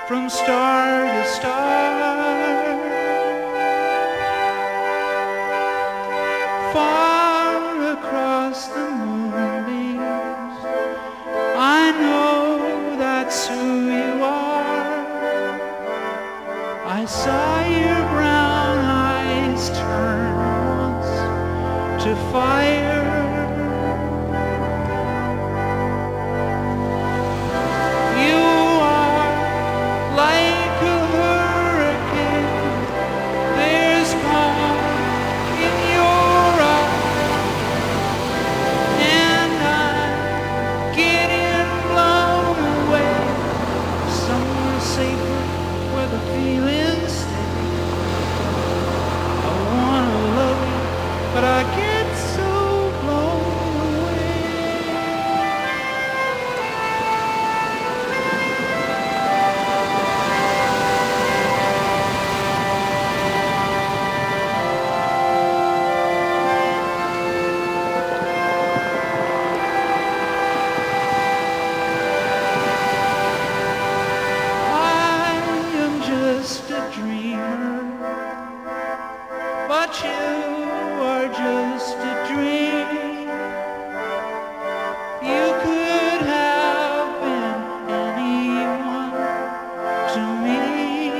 from star to star. Far across the moonbeams, I know that's who you are. I saw your brown eyes turn once to fire. Where the feelings stay. I wanna love you, but I get so blown away. Just a dreamer, but you are just a dream. You could have been anyone to me.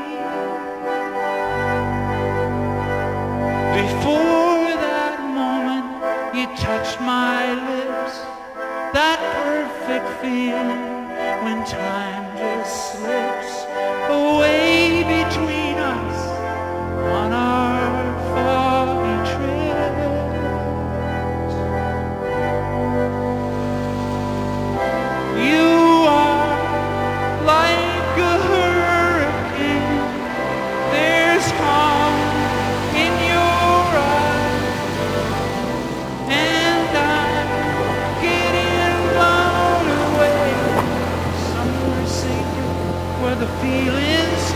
Before that moment you touched my lips, that perfect feeling when time just slips away between us on our foggy trips. You are like a hurricane. There's calm in your eyes, and I'm getting blown away somewhere sacred where the feelings